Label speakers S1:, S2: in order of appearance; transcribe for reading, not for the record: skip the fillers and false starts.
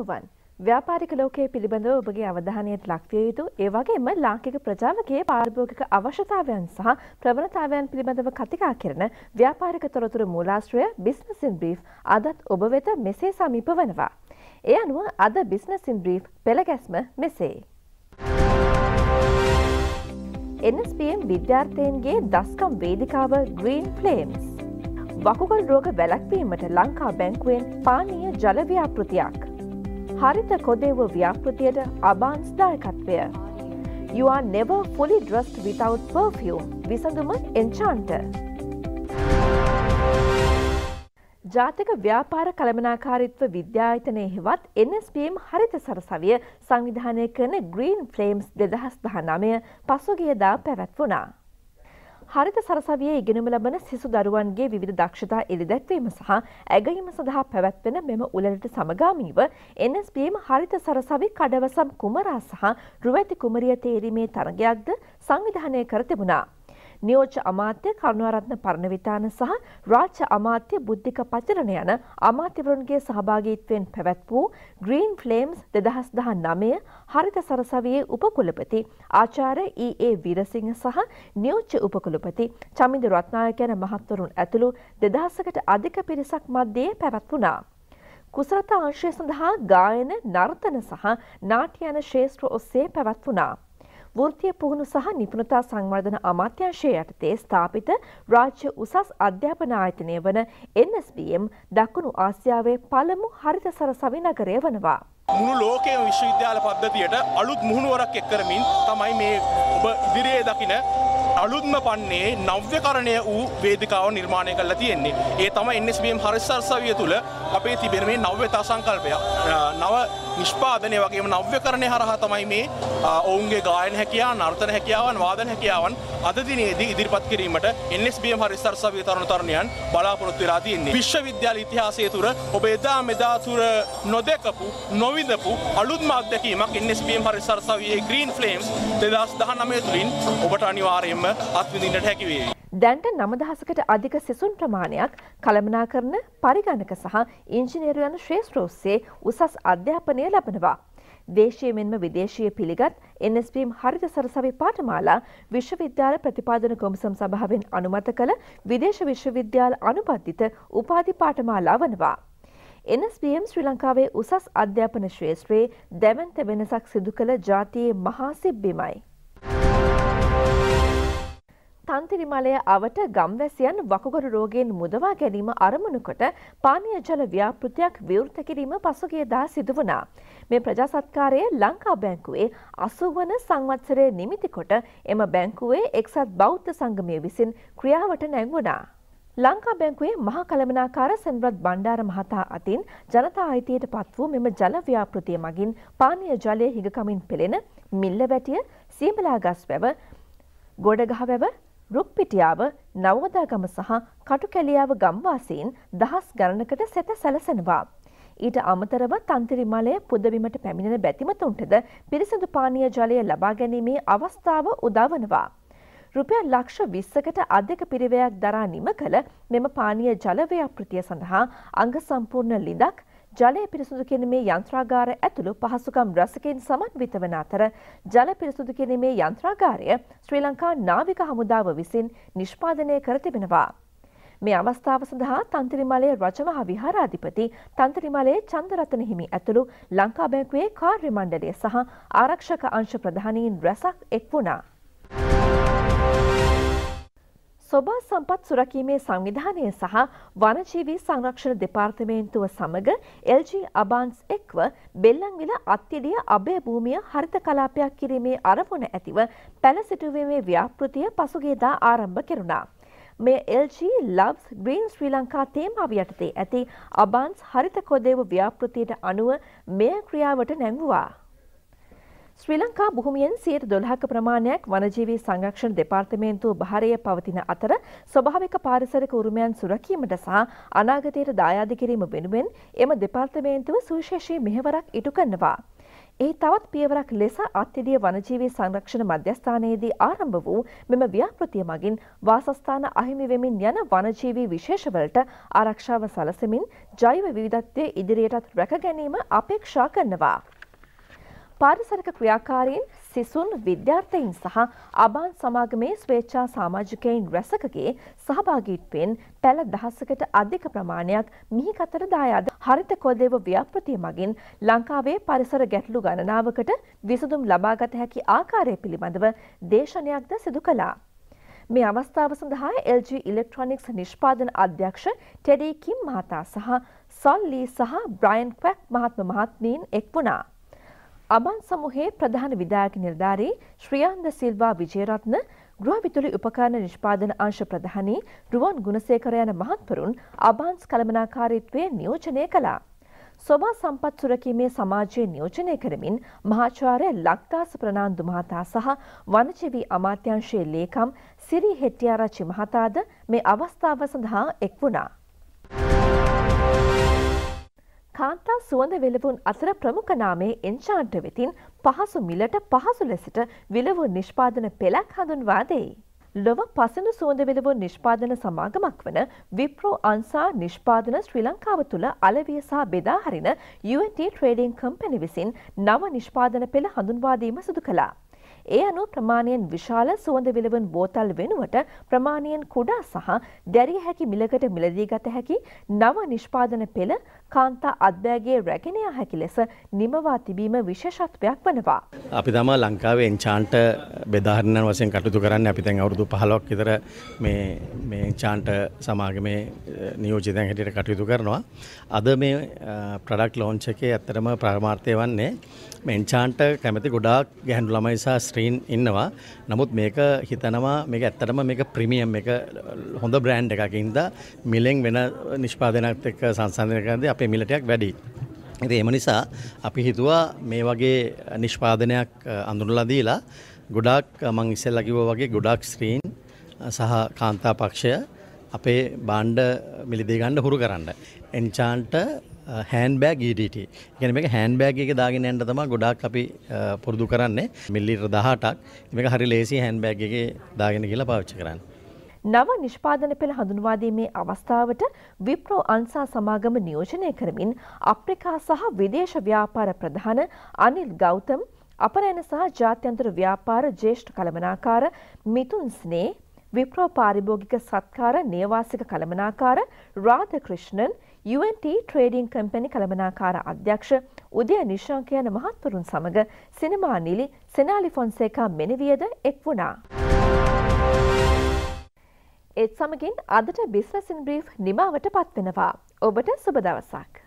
S1: අයිබෝවන් ව්‍යාපාරික ලෝකයේ පිළිබඳව ඔබගේ අවධානයට ලක්විය යුතු ඒ වගේම ලාංකික ප්‍රජාවගේ පාරිභෝගික අවශ්‍යතාවයන් සහ ප්‍රවණතාවයන් පිළිබඳව කතිකා කරන ව්‍යාපාරික තොරතුරු මූලාශ්‍රය බිස්නස් ඉන් බ්‍රීෆ් අදත් ඔබ වෙත මෙසේ සමීප වනවා. ඒ අනුව අද බිස්නස් ඉන් බ්‍රීෆ් පෙළගැස්ම මෙසේ. NSBM විද්‍යාර්ථීන්ගේ දස්කම් වේදිකාව ග්‍රීන් ෆ්ලේම්ස්. වකුගඩු රෝග වැළැක්වීමට ලංකා බැංකුවෙන් පානීය ජල ව්‍යාපෘතියක්. හරිත කොදේව ව්‍යාපෘතියට අබාන්ස් දායකත්වය. You are never fully dressed without perfume. විසඳුම එන්චාන්ටර්. ජාතික ව්‍යාපාර කළමනාකාරීත්ව විද්‍යායතනයේ හෙවත් NSBM හරිත සරසවිය සංවිධානය කරන ග්‍රීන් ෆ්ලේම්ස් 2019 පසුගියදා පැවැත්වුණා. හරිත සරසවියේ ඉගෙනුම ලබන සිසු දරුවන්ගේ විවිධ දක්ෂතා එළිදැක්වීම සහ ඇගයීම සඳහා පැවැත්වෙන මෙම උළෙලට සමගාමීව NSBM හරිත සරසවි කඩවසම් කුමරා සහ රුවැති කුමරිය තේරීමේ තරගයක්ද සංවිධානය කර තිබුණා. නියෝජ්‍ය අමාත්‍ය කරුණාරත්න පරණවිතාන සහ රාජ්‍ය අමාත්‍ය බුද්ධික පචරණ යන අමාත්‍යවරුන්ගේ සහභාගීත්වයෙන් පැවැත් වූ ග්‍රීන් ෆ්ලේම්ස් 2019 හරිත සරසවියේ උපකුලපති ආචාර්ය E.A. වීරසිංහ සහ නියෝජ්‍ය උපකුලපති චමින්ද රත්නායක යන මහත්වරුන් ඇතුළු 2000කට අධික පිරිසක් මැදේ පැවැත්වුණා. කුසලතා අංශය සඳහා ගායන, නර්තන සහ නාට්‍ය යන ශේෂ්ත්‍ර ඔස්සේ පැවැත්වුණා. වෘත්තීය පුහුණු සහ නිපුණතා සංවර්ධන අමාත්‍යාංශය යටතේ ස්ථාපිත රාජ්‍ය උසස් අධ්‍යාපන ආයතනය වන NSBM දකුණු ආසියාවේ පළමු හරිත සරසවි නගරය වනවා.
S2: මුළු ලෝකයේම විශ්වවිද්‍යාල පද්ධතියට අලුත් මුහුණුවරක් එක් කරමින් තමයි මේ ඔබ ඉදිරියේ දකින අලුත්ම පන්නේ නව්‍යකරණය වූ වේදිකාව නිර්මාණය කරලා තියෙන්නේ. ඒ තමයි NSBM හරිත සරසවිය තුළ අපේ තිබෙන මේ නව්‍යතා සංකල්පය. නව නිෂ්පාදනය වගේම නව්‍යකරණය හරහා තමයි මේ ඔවුන්ගේ ගායන හැකියාව, නර්තන හැකියාවන්, වාදන හැකියාවන් අද දිනේදී ඉදිරිපත් කිරීමට NSBM හරිත සරසවිය තරුණ තරුණියන් බලාපොරොත්තු වෙලා තියෙන්නේ. විශ්වවිද්‍යාල ඉතිහාසයේ තුර ඔබ එදා මෙදා තුර නොදකපු, නොවිඳපු අලුත්ම අත්දැකීමක් NSBM හරිත සරසවියේ ග්‍රීන් ෆ්ලේම්ස් 2019 තුලින් ඔබට අනිවාර්යයෙන්ම අත්විඳින්නට හැකි වේවි.
S1: දැන්ට 9000කට අධික සිසුන් ප්‍රමාණයක් කළමනාකරණ, පරිගණක සහ ඉංජිනේරු යන ශ්‍රේෂ්ඨ ඔස්සේ උසස් අධ්‍යාපනය ලබනවා. දේශීය මෙන්ම විදේශීය පිළිගත් NSBM හරිත සරසවි පාඨමාලා විශ්වවිද්‍යාල ප්‍රතිපාදන කොමිසම් සභාවෙන් අනුමත කළ විදේශ විශ්වවිද්‍යාල අනුබද්ධිත උපාධි පාඨමාලා වනවා. NSBM ශ්‍රී ලංකාවේ උසස් අධ්‍යාපන ශ්‍රේෂ්ත්‍රයේ දැවැන්ත වෙනසක් සිදු කළ ජාතියේ මහා සිබ්බිමයි. තන්තිරිමලය අවට ගම්වැසියන් වකුගඩු රෝගයෙන් මුදවා ගැනීම අරමුණු කොට පානීය ජල ව්‍යාපෘතියක් විවෘත කිරීම පසුගියදා සිදු වුණා. මේ ප්‍රජා සත්කාරය ලංකා බැංකුවේ 80 වන සංවත්සරයේ නිමිති කොට එම බැංකුවේ එක්සත් බෞද්ධ සංගමය විසින් ක්‍රියාවට නැංවුණා. ලංකා බැංකුවේ මහා කළමනාකාර සෙන්රත් බණ්ඩාර මහතා අතින් ජනතා අයිතියට පත් වූ මෙම ජල ව්‍යාපෘතිය මගින් පානීය ජලය හිඟකමින් පෙළෙන මිල්ලවැටිය, සීමලාගස් වැව, ගොඩගහවැව, රුක්පිටියාව, නවෝදාගම සහ කටුකැලියාව ගම්වාසීන් දහස් ගණනකට සෙත සැලසෙනවා. ඊට අමතරව තන්තිරිමලය පුදබිමට පැමිණෙන බැතිමතුන්ටද පිරිසිදු පානීය ජලය ලබා ගැනීමේ අවස්ථාව උදා වනවා. රුපියල් ලක්ෂ 20කට අධික පිරිවැයක් දරා නිම කළ මෙම පානීය ජල ව්‍යාපෘතිය සඳහා අංග සම්පූර්ණ ලිඳක්, ජලය පිරිසුදු කිරීමේ යන්ත්‍රාගාර ඇතුළු පහසුකම් රැසකින් සමන්විත වන අතර ජල පිරිසුදු කිරීමේ යන්ත්‍රාගාරය ශ්‍රී ලංකා නාවික හමුදාව විසින් නිෂ්පාදනය කර තිබෙනවා. මේ අවස්ථාව සඳහා තන්තිරිමලයේ රජමහා විහාරාධිපති තන්තිරිමලයේ චන්දරතන හිමි ඇතුළු ලංකා බැංකුවේ කාර්ය මණ්ඩලය සහ ආරක්ෂක අංශ ප්‍රධානීන් රැසක් එක් වුණා. සොබා සම්පත් සුරකීමේ සංවිධානය සහ වනජීවී සංරක්ෂණ දෙපාර්තමේන්තුව සමග LG අබාන්ස් එක්ව බෙල්ලන්විල අත්තිඩිය අභය භූමිය හරිත කලාපයක් කිරීමේ අරමුණ ඇතිව පැළ සිටුවීමේ ව්‍යාපෘතිය පසුගියදා ආරම්භ කෙරුණා. මේ LG Loves Green ශ්‍රී ලංකා තේමාව යටතේ ඇති අබාන්ස් හරිත කොදේව ව්‍යාපෘතියට අනුව මෙය ක්‍රියාවට නැංවුවා. ශ්‍රී ලංකා භූමියෙන් 12% ප්‍රමාණයක් වනජීවී සංරක්ෂණ දෙපාර්තමේන්තුව භාරයේ පවතින අතර ස්වභාවික පාරිසරික උරුමයන් සුරකීමට සහ අනාගතයට දායාද කිරීම වෙනුවෙන් එම දෙපාර්තමේන්තුව සුවිශේෂී මෙහෙවරක් ඉටු කරනවා. එහි තවත් පියවරක් ලෙස අත්තිදිය වනජීවී සංරක්ෂණ මධ්‍යස්ථානයේදී ආරම්භ වූ මෙම ව්‍යාපෘතිය මගින් වාසස්ථාන අහිමි වෙමින් යන වනජීවී විශේෂවලට ආරක්ෂාව සලසමින් ජෛව විවිධත්වය ඉදිරියටත් රැක ගැනීම අපේක්ෂා කරනවා. පාරිසරික ක්‍රියාකාරීන් සිසුන් විද්‍යාර්ථීන් සහ අබාන් සමාගමේ ස්වේච්ඡා සමාජිකයින් රැසකගේ සහභාගීත්වයෙන් පැල දහසකට අධික ප්‍රමාණයක් මිහිකතට දායාද හරිත කොල්දේව ව්‍යාපෘතිය මගින් ලංකාවේ පරිසර ගැටලු ගණනාවකට විසඳුම් ලබාගත හැකි ආකාරය පිළිබඳව දේශනයක්ද සිදු කළා. මේ අවස්ථාව සඳහා LG ඉලෙක්ට්‍රොනික්ස් නිෂ්පාදන අධ්‍යක්ෂ ටෙඩි කිම් මහතා සහ සොල් ලී සහ බ්‍රයන් ක්වැක් මහත්මීන් එක් වුණා. අබන් සමූහයේ ප්‍රධාන විධායක නිලධාරී ශ්‍රියාන්ද සිල්වා විජේරත්න, ගෘහ විදුලි උපකරණ නිෂ්පාදන අංශ ප්‍රධානී රුවන් ගුණසේකර යන මහත්වරුන් අබාන්ස් කළමනාකාරීත්වයේ නියෝජනය කළා. සොබා සම්පත් සුරකීමේ සමාජයේ නියෝජනය කරමින් මහාචාර්ය ලක්දාස ප්‍රනාන්දු මහතා සහ වනජීවී අමාත්‍යාංශයේ ලේකම් සිරි හෙට්ටිආරච්චි මහතාද මේ අවස්ථාව සඳහා එක් වුණා. කාන්තා සුවඳ විලවුන් අතර ප්‍රමුඛ නාමයේ එන්චාන්ට් වෙතින් පහසු මිලට පහසු ලෙසට විලවුන් නිෂ්පාදන පෙළක් හඳුන්වා දෙයි. ලොව පසඳු සුවඳ විලවුන් නිෂ්පාදන සමාගමක් වන විප්‍රෝ අන්සා නිෂ්පාදන ශ්‍රී ලංකාව තුළ අලවිය සහ බෙදා හරින UNT ට්‍රේඩින් කම්පැනි විසින් නව නිෂ්පාදන පෙළ හඳුන්වා දීම සිදු කළා. ඒ අනුව ප්‍රමාණයෙන් විශාල සුවඳ විලවුන් බෝතල් වෙනුවට ප්‍රමාණයෙන් කුඩා සහ දැරිය හැකි මිලකට මිලදී ගත හැකි නව නිෂ්පාදන පෙළ කාන්තා අත්බෑගේ රැගෙන යා හැකි ලෙස නිමවා තිබීම විශේෂත්වයක් වනවා.
S3: අපි තමයි ලංකාවේ එන්චාන්ට් බෙදාහරින වශයෙන් කටයුතු කරන්නේ. අපි දැන් අවුරුදු 15ක් විතර මේ එන්චාන්ට් සමාගමේ නියෝජිතයන් හැටියට කටයුතු කරනවා. අද මේ ප්‍රොඩක්ට් ලොන්ච් එකේ ඇත්තටම පරමාර්ථය වන්නේ මේ එන්චාන්ට් කැමති ගොඩාක් ගැහැණු ළමයි සහ ස්ත්‍රීන් ඉන්නවා. නමුත් මේක හිතනවා මේක ඇත්තටම මේක ප්‍රීමියම් මේක හොඳ බ්‍රෑන්ඩ් එකක්. ඉඳලා මිලෙන් වෙන නිෂ්පාදනයත් එක්ක සංසන්දනය කරද්දී අපේ මිල ටිකක් වැඩි. ඉතින් ඒ නිසා අපි හිතුවා මේ වගේ නිෂ්පාදනයක් අඳුනලා දීලා ගොඩාක් මම ඉස්සෙල්ලා කිව්වා වගේ ගොඩාක් ස්ත්‍රීන් සහ කාන්තා පක්ෂය අපේ භාණ්ඩ මිලදී ගන්න හුරු කරන්න. Enchant hand bag EDT. ඒ කියන්නේ මේක හෑන්ඩ් බෑග් එකේ දාගෙන යන්න තමයි ගොඩාක් අපි පුරුදු කරන්නේ. මිලිලීටර් 18ක්. මේක හරි ලේසි හෑන්ඩ් බෑග් එකේ දාගෙන ගිහලා පාවිච්චි කරන්න.
S1: නව නිෂ්පාදන පෙළ හඳුන්වා දීමේ අවස්ථාවට විප්‍රෝ අන්සා සමාගම නියෝජනය කරමින් අප්‍රිකා සහ විදේශ ව්‍යාපාර ප්‍රධාන අනිල් ගෞතම්, අපරායන සහ ජාත්‍යන්තර ව්‍යාපාර ජ්‍යෙෂ්ඨ කළමනාකාර මිතුන් ස්නේ, විප්‍රෝ පාරිභෝගික සත්කාර නේවාසික කළමනාකාර රාධකෘෂ්ණන්, UNT ට්‍රේඩින් කම්පැනි කළමනාකාර අධ්‍යක්ෂ උදය නිශාංක යන මහත්වරුන් සමග සිනමා නිලි සෙනාලි ෆොන්සේකා මෙනවියද එක් වුණා. ඒත් සමගින් අදට බිස්නස් ඉන් බ්‍රීෆ් නිමාවට පත්වෙනවා. ඔබට සුබ දවසක්.